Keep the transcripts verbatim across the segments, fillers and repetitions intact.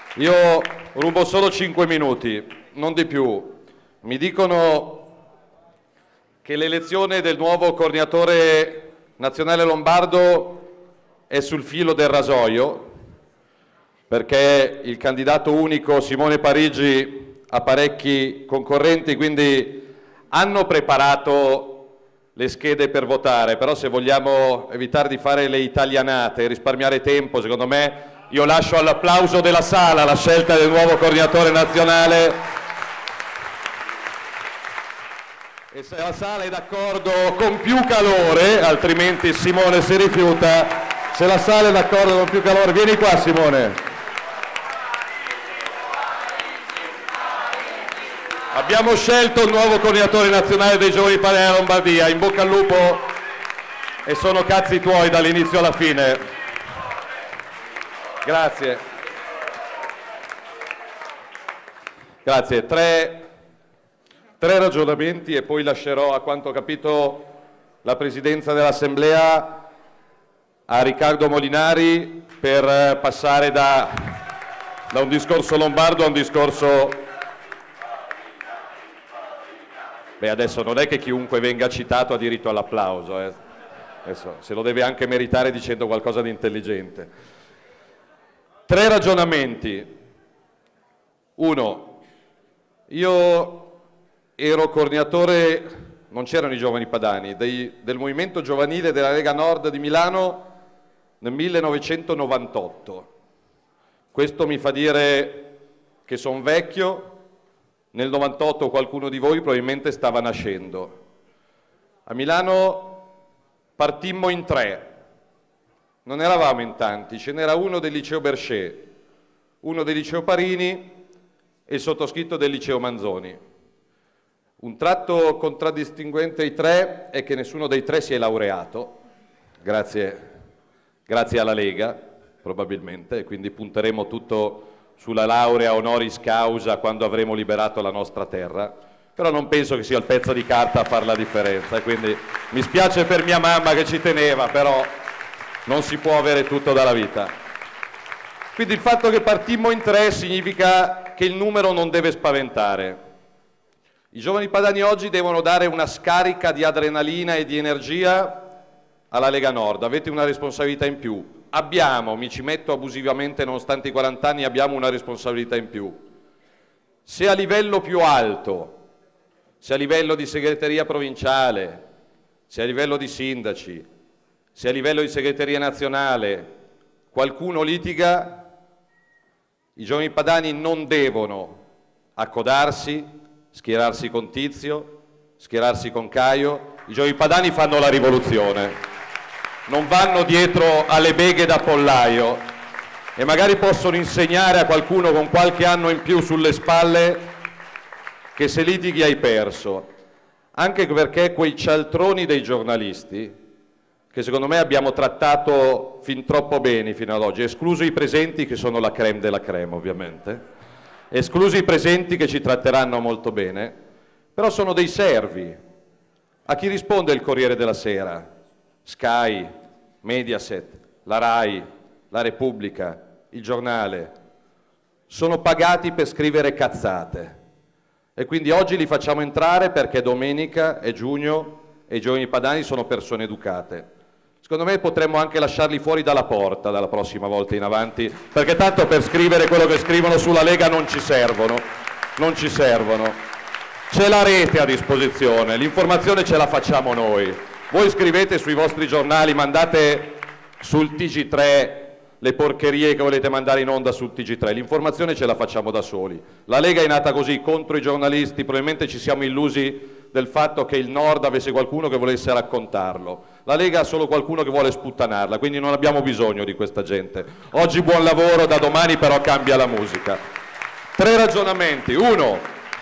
Io rubo solo cinque minuti, non di più. Mi dicono che l'elezione del nuovo coordinatore nazionale lombardo è sul filo del rasoio, perché il candidato unico Simone Parigi ha parecchi concorrenti, quindi hanno preparato le schede per votare, però se vogliamo evitare di fare le italianate e risparmiare tempo, secondo me io lascio all'applauso della sala la scelta del nuovo coordinatore nazionale. E se la sala è d'accordo con più calore, altrimenti Simone si rifiuta, se la sala è d'accordo con più calore, vieni qua Simone. Abbiamo scelto il nuovo coordinatore nazionale dei Giovani Padani della Lombardia, in bocca al lupo e sono cazzi tuoi dall'inizio alla fine. Grazie. Grazie. Tre, tre ragionamenti e poi lascerò, a quanto ho capito, la presidenza dell'Assemblea a Riccardo Molinari per passare da, da un discorso lombardo a un discorso... Beh, adesso non è che chiunque venga citato ha diritto all'applauso, eh. Adesso se lo deve anche meritare dicendo qualcosa di intelligente. Tre ragionamenti. Uno, io ero coordinatore, non c'erano i Giovani Padani, dei, del movimento giovanile della Lega Nord di Milano nel millenovecentonovantotto. Questo mi fa dire che sono vecchio. Nel novantotto qualcuno di voi probabilmente stava nascendo. A Milano partimmo in tre, non eravamo in tanti, ce n'era uno del liceo Berchet, uno del liceo Parini e il sottoscritto del liceo Manzoni. Un tratto contraddistinguente ai tre è che nessuno dei tre si è laureato, grazie, grazie alla Lega probabilmente, e quindi punteremo tutto sulla laurea honoris causa quando avremo liberato la nostra terra, però non penso che sia il pezzo di carta a fare la differenza, e quindi mi spiace per mia mamma che ci teneva, però non si può avere tutto dalla vita. Quindi il fatto che partimmo in tre significa che il numero non deve spaventare. I Giovani Padani oggi devono dare una scarica di adrenalina e di energia alla Lega Nord, avete una responsabilità in più. Abbiamo, mi ci metto abusivamente nonostante i quaranta anni, abbiamo una responsabilità in più. Se a livello più alto, se a livello di segreteria provinciale, se a livello di sindaci, se a livello di segreteria nazionale qualcuno litiga, i Giovani Padani non devono accodarsi, schierarsi con Tizio, schierarsi con Caio. I Giovani Padani fanno la rivoluzione. Non vanno dietro alle beghe da pollaio e magari possono insegnare a qualcuno con qualche anno in più sulle spalle che se litighi hai perso, anche perché quei cialtroni dei giornalisti, che secondo me abbiamo trattato fin troppo bene fino ad oggi, escluso i presenti che sono la crème della crème ovviamente, esclusi i presenti che ci tratteranno molto bene, però sono dei servi. A chi risponde il Corriere della Sera? Sky, Mediaset, la Rai, la Repubblica, il Giornale, sono pagati per scrivere cazzate e quindi oggi li facciamo entrare perché domenica è giugno e i Giovani Padani sono persone educate. Secondo me potremmo anche lasciarli fuori dalla porta dalla prossima volta in avanti, perché tanto per scrivere quello che scrivono sulla Lega non ci servono, non ci servono. C'è la rete a disposizione, l'informazione ce la facciamo noi. Voi scrivete sui vostri giornali, mandate sul T G tre le porcherie che volete mandare in onda sul T G tre, l'informazione ce la facciamo da soli. La Lega è nata così, contro i giornalisti, probabilmente ci siamo illusi del fatto che il Nord avesse qualcuno che volesse raccontarlo. La Lega ha solo qualcuno che vuole sputtanarla, quindi non abbiamo bisogno di questa gente. Oggi buon lavoro, da domani però cambia la musica. Tre ragionamenti. Uno,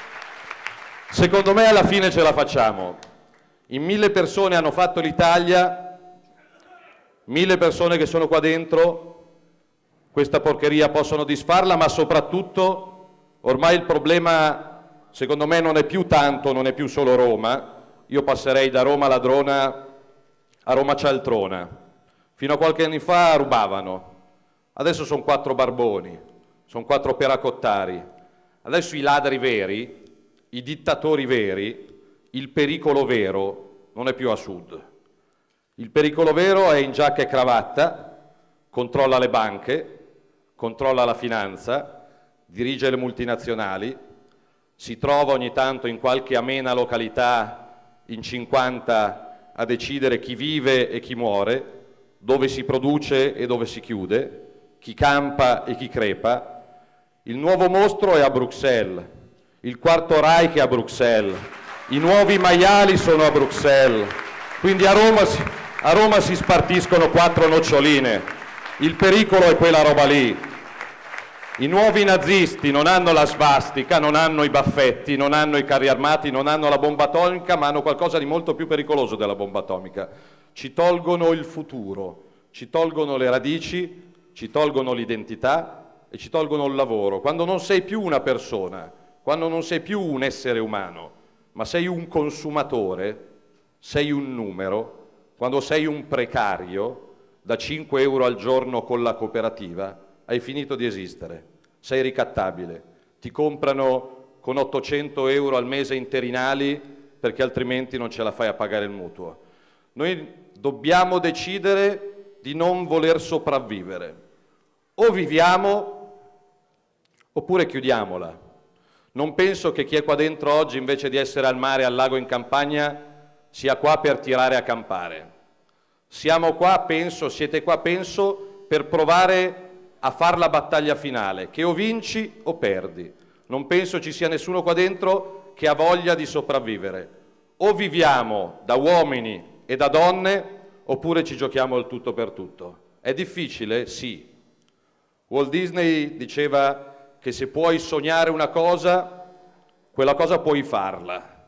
secondo me alla fine ce la facciamo. In mille persone hanno fatto l'Italia, mille persone che sono qua dentro, questa porcheria possono disfarla, ma soprattutto ormai il problema secondo me non è più tanto, non è più solo Roma. Io passerei da Roma Ladrona a Roma Cialtrona. Fino a qualche anno fa rubavano, adesso sono quattro barboni, sono quattro peracottari. Adesso i ladri veri, i dittatori veri, il pericolo vero non è più a sud. Il pericolo vero è in giacca e cravatta, controlla le banche, controlla la finanza, dirige le multinazionali, si trova ogni tanto in qualche amena località in cinquanta a decidere chi vive e chi muore, dove si produce e dove si chiude, chi campa e chi crepa. Il nuovo mostro è a Bruxelles, il quarto Reich è a Bruxelles, i nuovi maiali sono a Bruxelles, quindi a Roma si, a Roma si spartiscono quattro noccioline. Il pericolo è quella roba lì. I nuovi nazisti non hanno la svastica, non hanno i baffetti, non hanno i carri armati, non hanno la bomba atomica, ma hanno qualcosa di molto più pericoloso della bomba atomica. Ci tolgono il futuro, ci tolgono le radici, ci tolgono l'identità e ci tolgono il lavoro. Quando non sei più una persona, quando non sei più un essere umano, ma sei un consumatore, sei un numero, quando sei un precario da cinque euro al giorno con la cooperativa, hai finito di esistere, sei ricattabile, ti comprano con ottocento euro al mese interinali perché altrimenti non ce la fai a pagare il mutuo. Noi dobbiamo decidere di non voler sopravvivere, o viviamo oppure chiudiamola. Non penso che chi è qua dentro oggi, invece di essere al mare, al lago, in campagna, sia qua per tirare a campare. Siamo qua, penso, siete qua, penso, per provare a far la battaglia finale, che o vinci o perdi. Non penso ci sia nessuno qua dentro che ha voglia di sopravvivere. O viviamo da uomini e da donne, oppure ci giochiamo il tutto per tutto. È difficile? Sì. Walt Disney diceva che se puoi sognare una cosa, quella cosa puoi farla.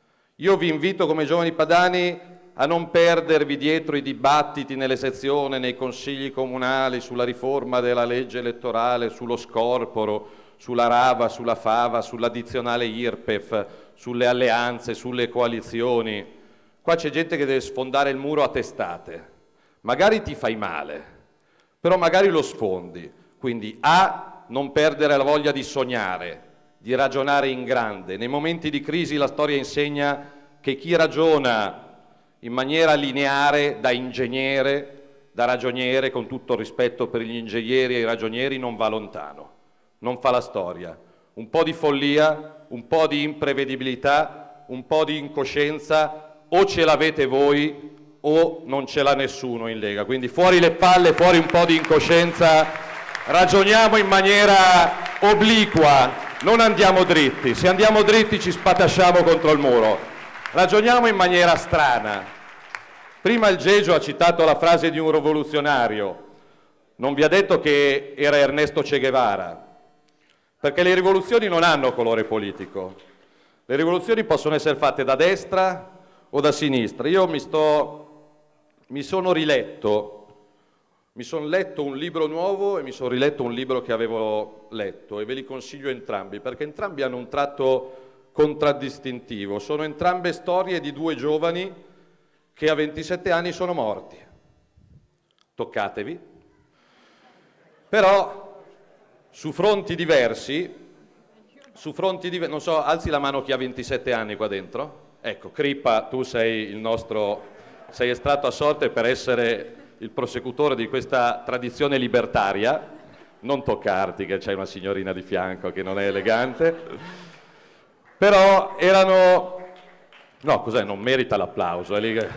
Io vi invito come giovani padani a non perdervi dietro i dibattiti nelle sezioni, nei consigli comunali, sulla riforma della legge elettorale, sullo scorporo, sulla rava, sulla fava, sull'addizionale I R P E F, sulle alleanze, sulle coalizioni. Qua c'è gente che deve sfondare il muro a testate. Magari ti fai male, però magari lo sfondi. Quindi A, non perdere la voglia di sognare, di ragionare in grande. Nei momenti di crisi la storia insegna che chi ragiona in maniera lineare, da ingegnere, da ragioniere, con tutto il rispetto per gli ingegneri e i ragionieri, non va lontano, non fa la storia. Un po' di follia, un po' di imprevedibilità, un po' di incoscienza, o ce l'avete voi o non ce l'ha nessuno in Lega. Quindi fuori le palle, fuori un po' di incoscienza, ragioniamo in maniera obliqua, non andiamo dritti. Se andiamo dritti ci spatasciamo contro il muro. Ragioniamo in maniera strana. Prima il Gegio ha citato la frase di un rivoluzionario, non vi ha detto che era Ernesto Che Guevara, perché le rivoluzioni non hanno colore politico. Le rivoluzioni possono essere fatte da destra o da sinistra. Io mi, sto, mi sono riletto, mi sono letto un libro nuovo e mi sono riletto un libro che avevo letto e ve li consiglio entrambi, perché entrambi hanno un tratto contraddistintivo. Sono entrambe storie di due giovani che a ventisette anni sono morti. Toccatevi. Però su fronti diversi, su fronti diversi, non so, alzi la mano chi ha ventisette anni qua dentro. Ecco, Crippa, tu sei il nostro, sei estratto a sorte per essere il prosecutore di questa tradizione libertaria. Non toccarti, che c'è una signorina di fianco che non è elegante. Però erano... No, cos'è? Non merita l'applauso. È lì che...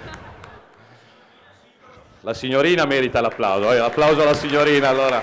La signorina merita l'applauso. Eh, applauso alla signorina, allora.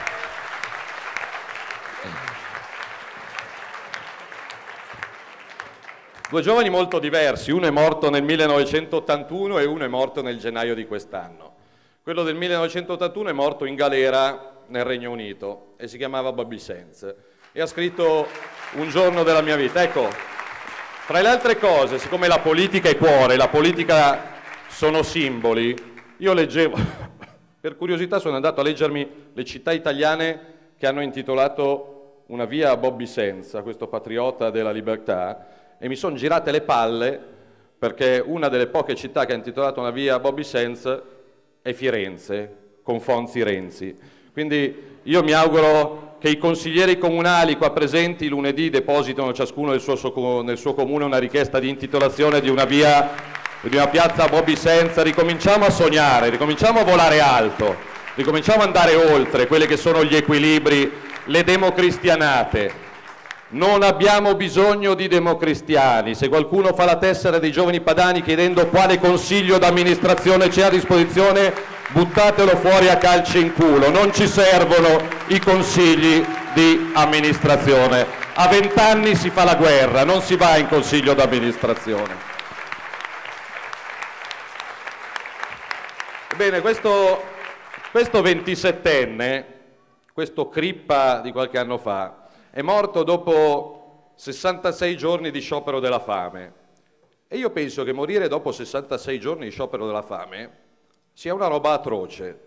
Due giovani molto diversi. Uno è morto nel millenovecentottantuno e uno è morto nel gennaio di quest'anno. Quello del millenovecentottantuno è morto in galera nel Regno Unito e si chiamava Bobby Sands. E ha scritto Un giorno della mia vita. Ecco, tra le altre cose, siccome la politica è cuore, la politica sono simboli, io leggevo, per curiosità sono andato a leggermi le città italiane che hanno intitolato una via a Bobby Sands, a questo patriota della libertà, e mi sono girate le palle perché una delle poche città che ha intitolato una via a Bobby Sands è Firenze, con Fonzi Renzi. Quindi io mi auguro che che i consiglieri comunali qua presenti lunedì depositano ciascuno nel suo, nel suo comune una richiesta di intitolazione di una via, di una piazza a Bobby Sands. Ricominciamo a sognare, ricominciamo a volare alto, ricominciamo ad andare oltre quelli che sono gli equilibri, le democristianate. Non abbiamo bisogno di democristiani. Se qualcuno fa la tessera dei giovani padani chiedendo quale consiglio d'amministrazione c'è a disposizione, buttatelo fuori a calci in culo. Non ci servono i consigli di amministrazione. A vent'anni si fa la guerra, non si va in consiglio d'amministrazione. Bene, questo, questo ventisettenne, questo crippa di qualche anno fa, è morto dopo sessantasei giorni di sciopero della fame. E io penso che morire dopo sessantasei giorni di sciopero della fame sia una roba atroce,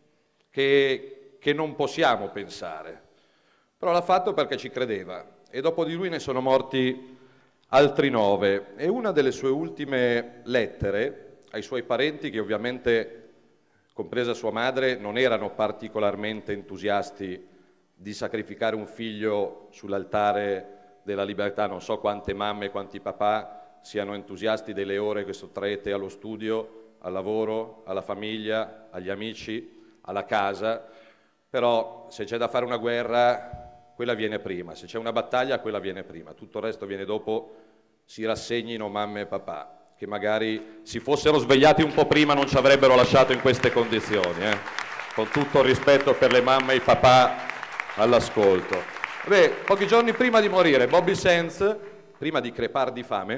che, che non possiamo pensare. Però l'ha fatto perché ci credeva. E dopo di lui ne sono morti altri nove. E una delle sue ultime lettere ai suoi parenti, che ovviamente, compresa sua madre, non erano particolarmente entusiasti di sacrificare un figlio sull'altare della libertà. Non so quante mamme e quanti papà siano entusiasti delle ore che sottraete allo studio, al lavoro, alla famiglia, agli amici, alla casa, però se c'è da fare una guerra, quella viene prima, se c'è una battaglia, quella viene prima, tutto il resto viene dopo. Si rassegnino mamme e papà, che magari si fossero svegliati un po' prima non ci avrebbero lasciato in queste condizioni, eh? Con tutto il rispetto per le mamme e i papà all'ascolto. Beh, pochi giorni prima di morire, Bobby Sands, prima di crepar di fame,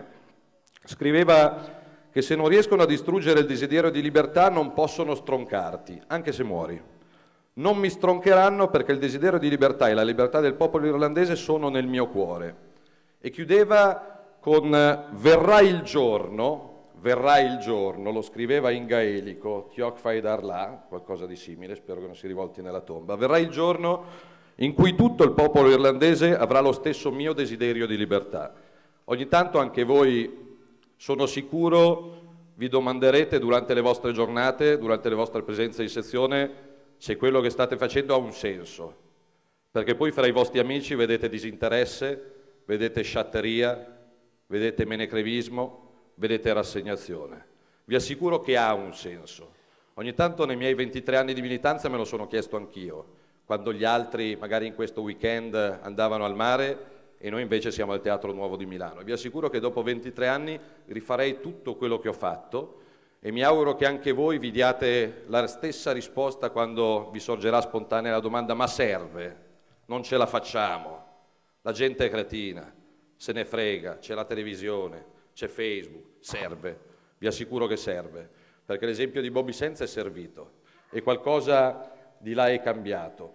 scriveva che se non riescono a distruggere il desiderio di libertà non possono stroncarti, anche se muori. Non mi stroncheranno perché il desiderio di libertà e la libertà del popolo irlandese sono nel mio cuore. E chiudeva con verrà il giorno, verrà il giorno, lo scriveva in gaelico, Tioch fai darla, qualcosa di simile, spero che non si rivolti nella tomba, verrà il giorno in cui tutto il popolo irlandese avrà lo stesso mio desiderio di libertà. Ogni tanto anche voi, sono sicuro, vi domanderete durante le vostre giornate, durante le vostre presenze in sezione, se quello che state facendo ha un senso, perché poi fra i vostri amici vedete disinteresse, vedete sciatteria, vedete menecrevismo, vedete rassegnazione. Vi assicuro che ha un senso. Ogni tanto nei miei ventitré anni di militanza me lo sono chiesto anch'io, quando gli altri magari in questo weekend andavano al mare e noi invece siamo al Teatro Nuovo di Milano. E vi assicuro che dopo ventitré anni rifarei tutto quello che ho fatto e mi auguro che anche voi vi diate la stessa risposta quando vi sorgerà spontanea la domanda: ma serve? Non ce la facciamo? La gente è cretina, se ne frega, c'è la televisione, c'è Facebook, serve? Vi assicuro che serve, perché l'esempio di Bobby Sands è servito e qualcosa di là è cambiato.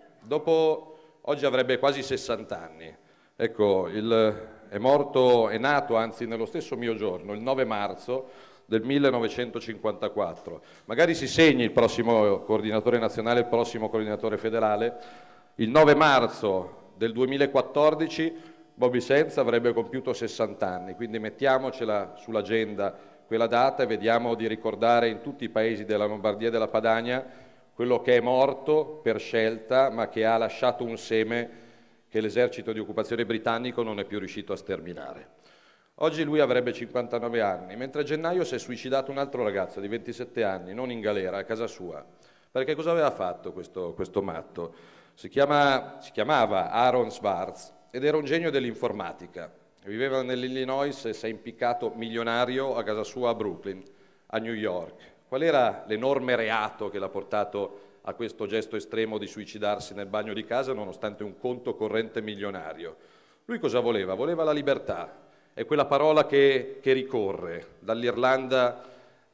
Dopo, oggi avrebbe quasi sessanta anni. Ecco, il, è morto, è nato anzi nello stesso mio giorno, il nove marzo del millenovecentocinquantaquattro. Magari si segni il prossimo coordinatore nazionale, il prossimo coordinatore federale. Il nove marzo del duemilaquattordici Bobby Sands avrebbe compiuto sessanta anni, quindi mettiamocela sull'agenda quella data e vediamo di ricordare in tutti i paesi della Lombardia e della Padania quello che è morto per scelta, ma che ha lasciato un seme che l'esercito di occupazione britannico non è più riuscito a sterminare. Oggi lui avrebbe cinquantanove anni, mentre a gennaio si è suicidato un altro ragazzo di ventisette anni, non in galera, a casa sua. Perché cosa aveva fatto questo, questo matto? Si, chiama, si chiamava Aaron Swartz ed era un genio dell'informatica. Viveva nell'Illinois e si è impiccato milionario a casa sua a Brooklyn, a New York. Qual era l'enorme reato che l'ha portato a questo gesto estremo di suicidarsi nel bagno di casa nonostante un conto corrente milionario? Lui cosa voleva? Voleva la libertà. È quella parola che, che ricorre dall'Irlanda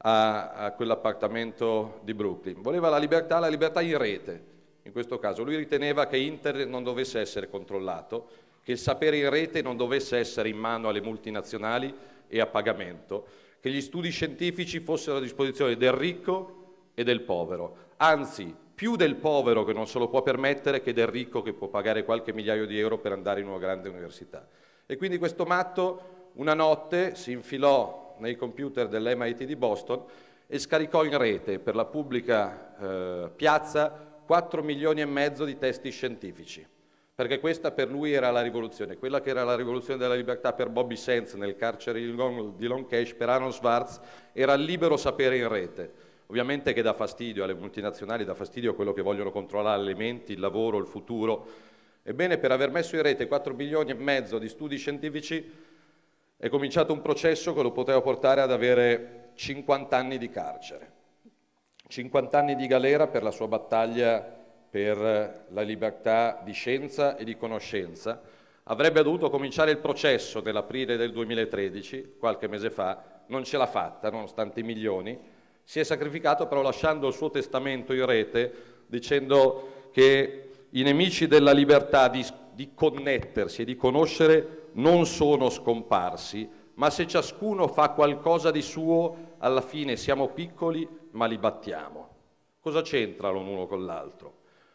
a, a quell'appartamento di Brooklyn. Voleva la libertà, la libertà in rete. In questo caso lui riteneva che Internet non dovesse essere controllato, che il sapere in rete non dovesse essere in mano alle multinazionali e a pagamento, che gli studi scientifici fossero a disposizione del ricco e del povero, anzi più del povero che non se lo può permettere che del ricco che può pagare qualche migliaio di euro per andare in una grande università. E quindi questo matto una notte si infilò nei computer dell'M I T di Boston e scaricò in rete per la pubblica eh, piazza quattro milioni e mezzo di testi scientifici. perché questa per lui era la rivoluzione, quella che era la rivoluzione della libertà per Bobby Sands nel carcere di Long, di Long Kesh, per Aaron Swartz, era il libero sapere in rete. Ovviamente che dà fastidio alle multinazionali, dà fastidio a quello che vogliono controllare le menti, il lavoro, il futuro. Ebbene, per aver messo in rete quattro milioni e mezzo di studi scientifici è cominciato un processo che lo poteva portare ad avere cinquanta anni di carcere, cinquanta anni di galera per la sua battaglia per la libertà di scienza e di conoscenza. Avrebbe dovuto cominciare il processo nell'aprile del duemilatredici, qualche mese fa, non ce l'ha fatta nonostante i milioni, si è sacrificato però lasciando il suo testamento in rete dicendo che i nemici della libertà di, di connettersi e di conoscere non sono scomparsi, ma se ciascuno fa qualcosa di suo, alla fine siamo piccoli ma li battiamo. Cosa c'entrano l'uno con l'altro?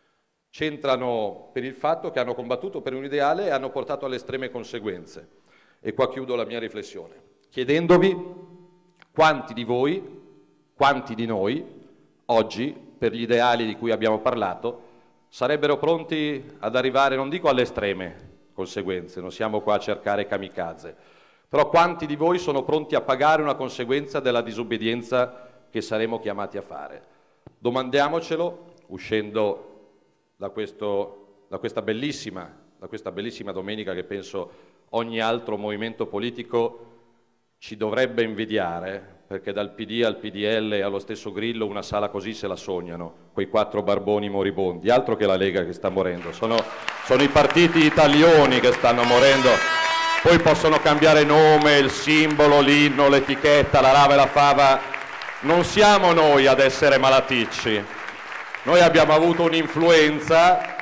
C'entrano per il fatto che hanno combattuto per un ideale e hanno portato alle estreme conseguenze. E qua chiudo la mia riflessione, chiedendovi quanti di voi, quanti di noi, oggi, per gli ideali di cui abbiamo parlato, sarebbero pronti ad arrivare, non dico alle estreme conseguenze, non siamo qua a cercare kamikaze, però quanti di voi sono pronti a pagare una conseguenza della disobbedienza che saremo chiamati a fare? Domandiamocelo uscendo Da, questo, da, questa bellissima, da questa bellissima domenica che penso ogni altro movimento politico ci dovrebbe invidiare, perché dal P D al P D L e allo stesso Grillo una sala così se la sognano, quei quattro barboni moribondi, altro che la Lega che sta morendo, sono, sono i partiti italiani che stanno morendo, poi possono cambiare nome, il simbolo, l'inno, l'etichetta, la rava e la fava, non siamo noi ad essere malaticci. Noi abbiamo avuto un'influenza,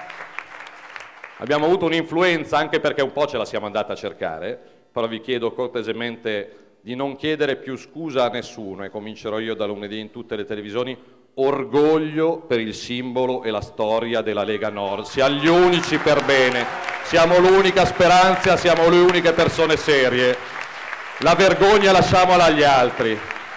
abbiamo avuto un'influenza anche perché un po' ce la siamo andata a cercare, però vi chiedo cortesemente di non chiedere più scusa a nessuno, e comincerò io da lunedì in tutte le televisioni, orgoglio per il simbolo e la storia della Lega Nord. Siamo gli unici per bene, siamo l'unica speranza, siamo le uniche persone serie. La vergogna lasciamola agli altri.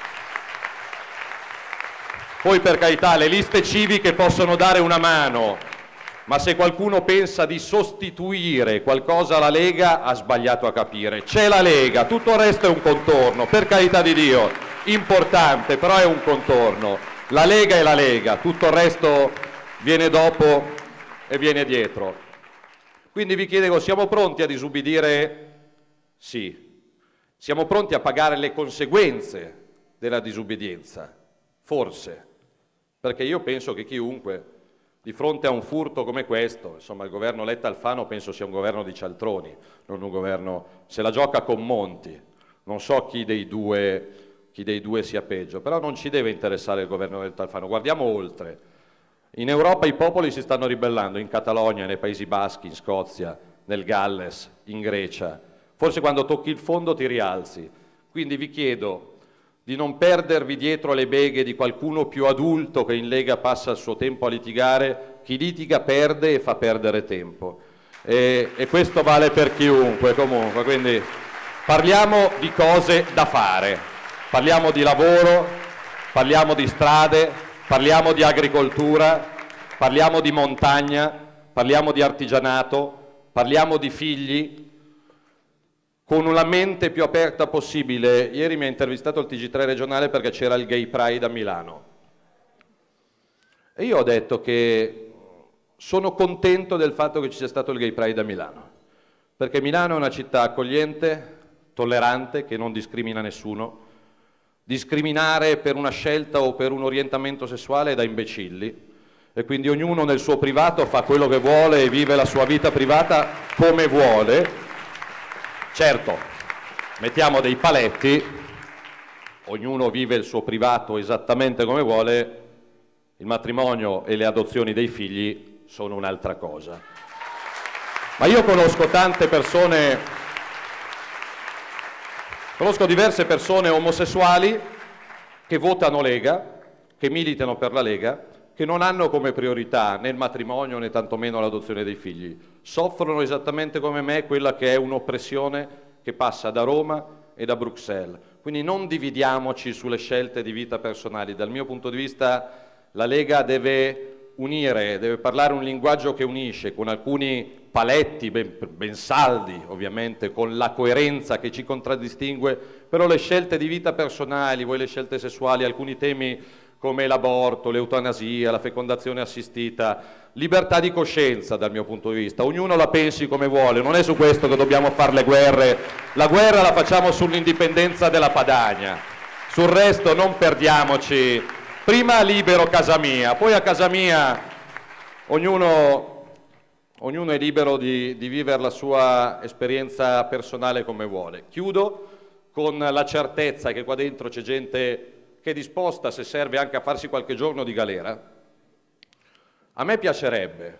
Poi per carità le liste civiche possono dare una mano, ma se qualcuno pensa di sostituire qualcosa alla Lega ha sbagliato a capire. C'è la Lega, tutto il resto è un contorno, per carità di Dio, importante, però è un contorno. La Lega è la Lega, tutto il resto viene dopo e viene dietro. Quindi vi chiedo, siamo pronti a disubbidire? Sì. Siamo pronti a pagare le conseguenze della disubbidienza? Forse. Perché io penso che chiunque, di fronte a un furto come questo, insomma il governo Letta-Alfano penso sia un governo di cialtroni, non un governo, se la gioca con Monti, non so chi dei due, chi dei due sia peggio, però non ci deve interessare il governo Letta-Alfano, guardiamo oltre. In Europa i popoli si stanno ribellando, in Catalogna, nei Paesi Baschi, in Scozia, nel Galles, in Grecia, forse quando tocchi il fondo ti rialzi, quindi vi chiedo di non perdervi dietro le beghe di qualcuno più adulto che in Lega passa il suo tempo a litigare. Chi litiga perde e fa perdere tempo. E, e questo vale per chiunque, comunque. Quindi parliamo di cose da fare. Parliamo di lavoro, parliamo di strade, parliamo di agricoltura, parliamo di montagna, parliamo di artigianato, parliamo di figli, con una mente più aperta possibile. Ieri mi ha intervistato il T G tre regionale perché c'era il Gay Pride a Milano. E io ho detto che sono contento del fatto che ci sia stato il Gay Pride a Milano, perché Milano è una città accogliente, tollerante, che non discrimina nessuno. Discriminare per una scelta o per un orientamento sessuale è da imbecilli, e quindi ognuno nel suo privato fa quello che vuole e vive la sua vita privata come vuole. Certo, mettiamo dei paletti, ognuno vive il suo privato esattamente come vuole, il matrimonio e le adozioni dei figli sono un'altra cosa. Ma io conosco tante persone, conosco diverse persone omosessuali che votano Lega, che militano per la Lega, che non hanno come priorità né il matrimonio né tantomeno l'adozione dei figli. Soffrono esattamente come me quella che è un'oppressione che passa da Roma e da Bruxelles. Quindi non dividiamoci sulle scelte di vita personali. Dal mio punto di vista la Lega deve unire, deve parlare un linguaggio che unisce, con alcuni paletti ben, ben saldi, ovviamente, con la coerenza che ci contraddistingue, però le scelte di vita personali, voi le scelte sessuali, alcuni temi come l'aborto, l'eutanasia, la fecondazione assistita, libertà di coscienza dal mio punto di vista, ognuno la pensi come vuole, non è su questo che dobbiamo fare le guerre, la guerra la facciamo sull'indipendenza della Padania, sul resto non perdiamoci, prima libero casa mia, poi a casa mia ognuno... Ognuno è libero di, di vivere la sua esperienza personale come vuole. Chiudo con la certezza che qua dentro c'è gente che è disposta, se serve, anche a farsi qualche giorno di galera. A me piacerebbe,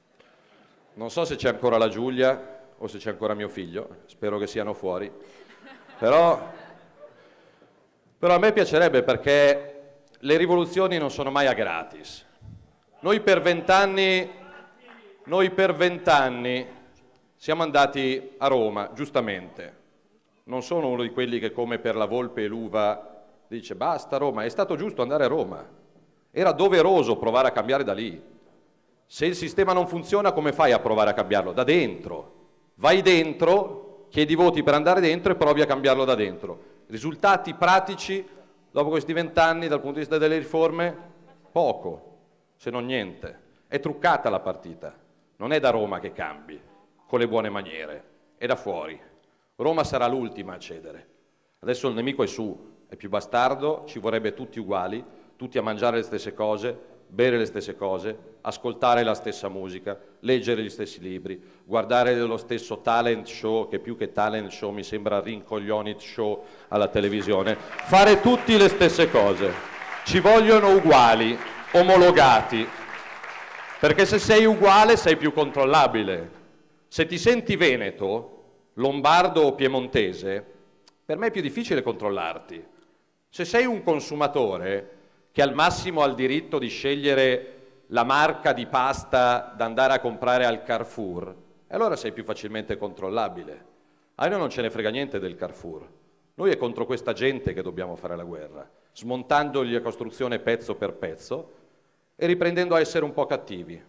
non so se c'è ancora la Giulia o se c'è ancora mio figlio, spero che siano fuori, però, però a me piacerebbe, perché le rivoluzioni non sono mai a gratis. Noi per vent'anni... Noi per vent'anni siamo andati a Roma, giustamente. Non sono uno di quelli che, come per la volpe e l'uva, dice basta Roma. È stato giusto andare a Roma. Era doveroso provare a cambiare da lì. Se il sistema non funziona, come fai a provare a cambiarlo? Da dentro. Vai dentro, chiedi voti per andare dentro e provi a cambiarlo da dentro. Risultati pratici, dopo questi vent'anni, dal punto di vista delle riforme, poco, se non niente. È truccata la partita. Non è da Roma che cambi, con le buone maniere, è da fuori. Roma sarà l'ultima a cedere. Adesso il nemico è su, è più bastardo, ci vorrebbe tutti uguali, tutti a mangiare le stesse cose, bere le stesse cose, ascoltare la stessa musica, leggere gli stessi libri, guardare lo stesso talent show, che più che talent show mi sembra rincoglionit show alla televisione, fare tutti le stesse cose. Ci vogliono uguali, omologati, perché se sei uguale sei più controllabile. Se ti senti veneto, lombardo o piemontese, per me è più difficile controllarti. Se sei un consumatore che al massimo ha il diritto di scegliere la marca di pasta da andare a comprare al Carrefour, allora sei più facilmente controllabile. A noi non ce ne frega niente del Carrefour. Noi è contro questa gente che dobbiamo fare la guerra, smontandogli la costruzione pezzo per pezzo, e riprendendo a essere un po' cattivi.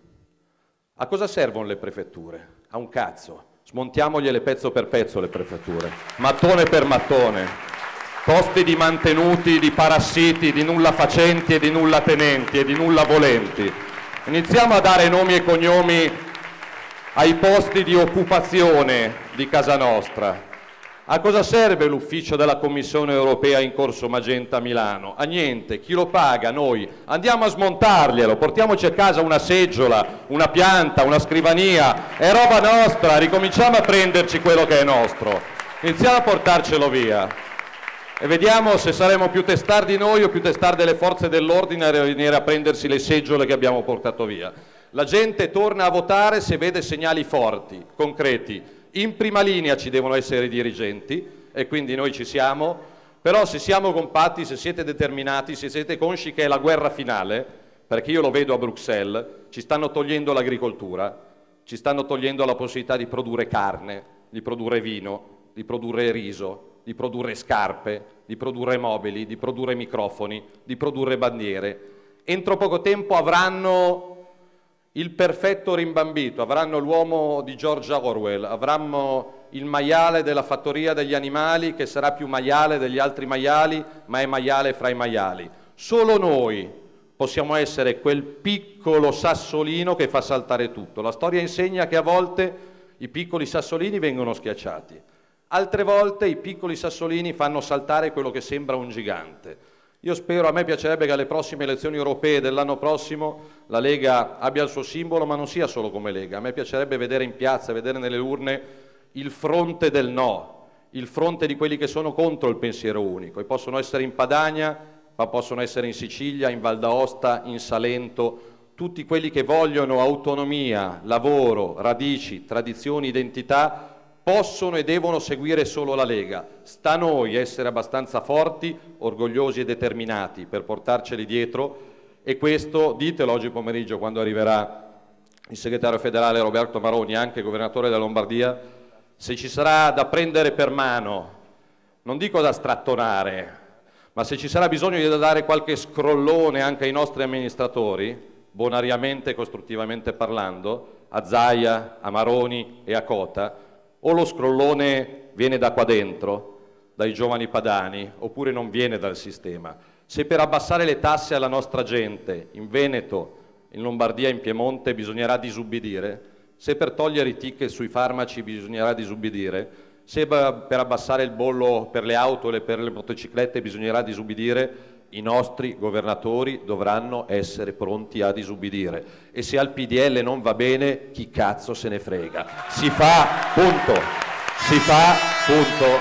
A cosa servono le prefetture? A un cazzo. Smontiamogliele pezzo per pezzo le prefetture, mattone per mattone. Posti di mantenuti, di parassiti, di nulla facenti e di nulla tenenti e di nulla volenti. Iniziamo a dare nomi e cognomi ai posti di occupazione di casa nostra. A cosa serve l'ufficio della Commissione Europea in Corso Magenta a Milano? A niente, chi lo paga? Noi. Andiamo a smontarglielo, portiamoci a casa una seggiola, una pianta, una scrivania, è roba nostra, ricominciamo a prenderci quello che è nostro, iniziamo a portarcelo via e vediamo se saremo più testardi noi o più testarde le forze dell'ordine a venire a prendersi le seggiole che abbiamo portato via. La gente torna a votare se vede segnali forti, concreti. In prima linea ci devono essere i dirigenti e quindi noi ci siamo, però se siamo compatti, se siete determinati, se siete consci che è la guerra finale, perché io lo vedo a Bruxelles, ci stanno togliendo l'agricoltura, ci stanno togliendo la possibilità di produrre carne, di produrre vino, di produrre riso, di produrre scarpe, di produrre mobili, di produrre microfoni, di produrre bandiere. Entro poco tempo avranno il perfetto rimbambito, avranno l'uomo di George Orwell, avranno il maiale della fattoria degli animali che sarà più maiale degli altri maiali, ma è maiale fra i maiali. Solo noi possiamo essere quel piccolo sassolino che fa saltare tutto. La storia insegna che a volte i piccoli sassolini vengono schiacciati, altre volte i piccoli sassolini fanno saltare quello che sembra un gigante. Io spero, a me piacerebbe che alle prossime elezioni europee dell'anno prossimo la Lega abbia il suo simbolo, ma non sia solo come Lega. A me piacerebbe vedere in piazza, vedere nelle urne il fronte del no, il fronte di quelli che sono contro il pensiero unico. E possono essere in Padania, ma possono essere in Sicilia, in Val d'Aosta, in Salento, tutti quelli che vogliono autonomia, lavoro, radici, tradizioni, identità, possono e devono seguire solo la Lega. Sta a noi essere abbastanza forti, orgogliosi e determinati per portarceli dietro, e questo ditelo oggi pomeriggio quando arriverà il segretario federale Roberto Maroni, anche governatore della Lombardia, se ci sarà da prendere per mano, non dico da strattonare, ma se ci sarà bisogno di dare qualche scrollone anche ai nostri amministratori, bonariamente e costruttivamente parlando, a Zaia, a Maroni e a Cota, o lo scrollone viene da qua dentro, dai giovani padani, oppure non viene dal sistema. Se per abbassare le tasse alla nostra gente, in Veneto, in Lombardia, in Piemonte, bisognerà disubbidire, se per togliere i ticket sui farmaci bisognerà disubbidire, se per abbassare il bollo per le auto e per le motociclette bisognerà disubbidire, i nostri governatori dovranno essere pronti a disubbidire. E se al P D L non va bene, chi cazzo se ne frega? Si fa, punto. Si fa, punto.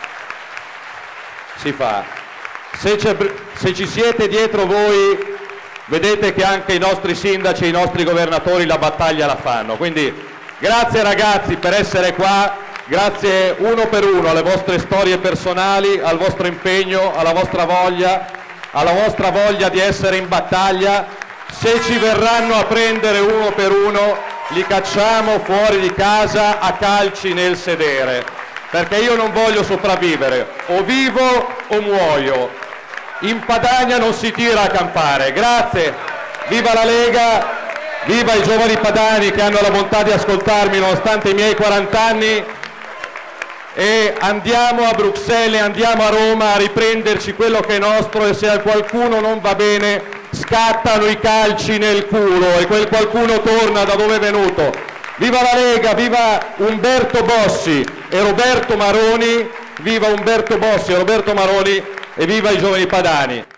Si fa. Se, se ci siete dietro voi, vedete che anche i nostri sindaci e i nostri governatori la battaglia la fanno. Quindi grazie ragazzi per essere qua, grazie uno per uno alle vostre storie personali, al vostro impegno, alla vostra voglia, alla vostra voglia di essere in battaglia. Se ci verranno a prendere uno per uno, li cacciamo fuori di casa a calci nel sedere, perché io non voglio sopravvivere, o vivo o muoio. In Padania non si tira a campare. Grazie, viva la Lega, viva i giovani padani che hanno la bontà di ascoltarmi nonostante i miei quaranta anni, e andiamo a Bruxelles, andiamo a Roma a riprenderci quello che è nostro, e se a qualcuno non va bene scattano i calci nel culo e quel qualcuno torna da dove è venuto. Viva la Lega, viva Umberto Bossi e Roberto Maroni, viva Umberto Bossi e Roberto Maroni e viva i giovani padani.